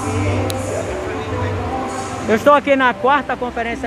Eu estou aqui na 4ª conferência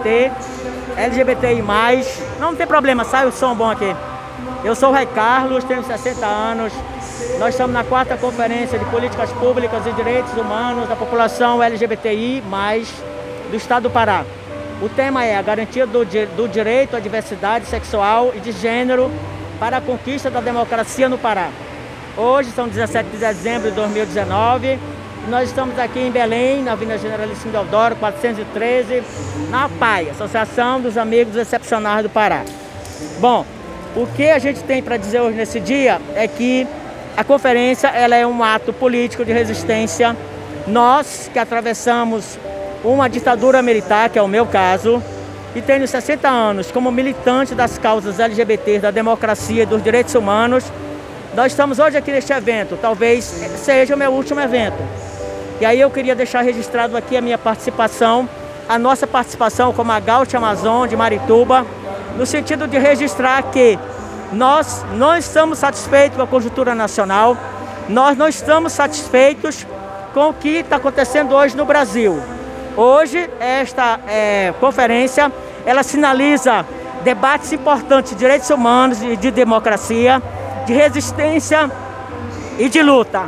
LGBTI+. Não tem problema, sai o som bom aqui. Eu sou o Rei Carlos, tenho 60 anos. Nós estamos na 4ª conferência de políticas públicas e direitos humanos da população LGBTI+, do estado do Pará. O tema é a garantia do direito à diversidade sexual e de gênero para a conquista da democracia no Pará. Hoje são 17 de dezembro de 2019. Nós estamos aqui em Belém, na Avenida Generalíssimo Deodoro, 413, na APAI, Associação dos Amigos Excepcionais do Pará. Bom, o que a gente tem para dizer hoje nesse dia é que a conferência ela é um ato político de resistência. Nós que atravessamos uma ditadura militar, que é o meu caso, e tenho 60 anos como militante das causas LGBT, da democracia e dos direitos humanos, nós estamos hoje aqui neste evento, talvez seja o meu último evento. E aí eu queria deixar registrado aqui a minha participação, a nossa participação como a Gaúcha Amazon de Marituba, no sentido de registrar que nós não estamos satisfeitos com a conjuntura nacional, nós não estamos satisfeitos com o que está acontecendo hoje no Brasil. Hoje, esta conferência, ela sinaliza debates importantes de direitos humanos e de democracia, de resistência e de luta.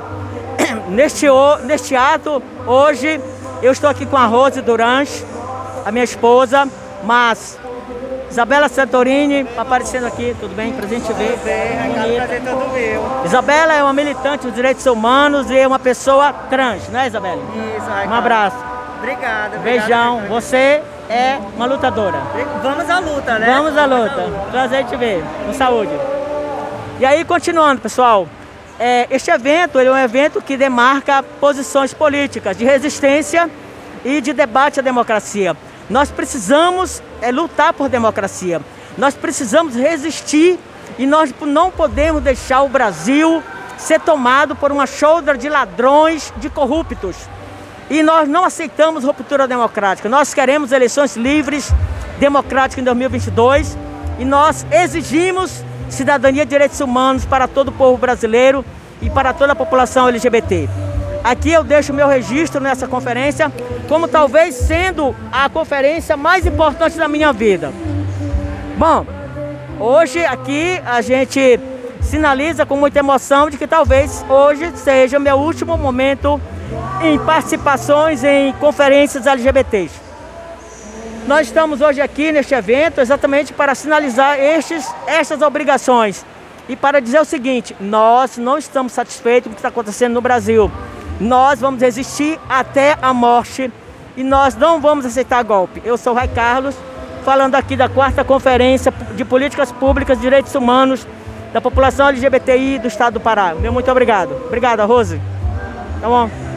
Neste ato, hoje, eu estou aqui com a Rose Durans, a minha esposa, mas Isabela Santorini aparecendo aqui, tudo bem? Pra gente ver. Tudo bem, prazer todo meu. Isabela é uma militante dos direitos humanos e é uma pessoa trans, né, Isabela? Isso, um abraço. Obrigada. Beijão. Você é uma lutadora. Vamos à luta, né? Vamos à luta. Prazer te ver. Com saúde. E aí, continuando, pessoal. Este evento é um evento que demarca posições políticas de resistência e de debate à democracia. Nós precisamos lutar por democracia. Nós precisamos resistir e nós não podemos deixar o Brasil ser tomado por uma shoulder de ladrões, de corruptos. E nós não aceitamos ruptura democrática. Nós queremos eleições livres, democráticas em 2022 e nós exigimos cidadania e direitos humanos para todo o povo brasileiro e para toda a população LGBT. Aqui eu deixo o meu registro nessa conferência como talvez sendo a conferência mais importante da minha vida. Bom, hoje aqui a gente sinaliza com muita emoção de que talvez hoje seja o meu último momento em participações em conferências LGBTs. Nós estamos hoje aqui neste evento exatamente para sinalizar estas obrigações e para dizer o seguinte: nós não estamos satisfeitos com o que está acontecendo no Brasil. Nós vamos resistir até a morte e nós não vamos aceitar golpe. Eu sou o Rei Carlos, falando aqui da 4ª Conferência de Políticas Públicas e Direitos Humanos da população LGBTI do estado do Pará. Meu muito obrigado. Obrigada, Rose. Tá bom?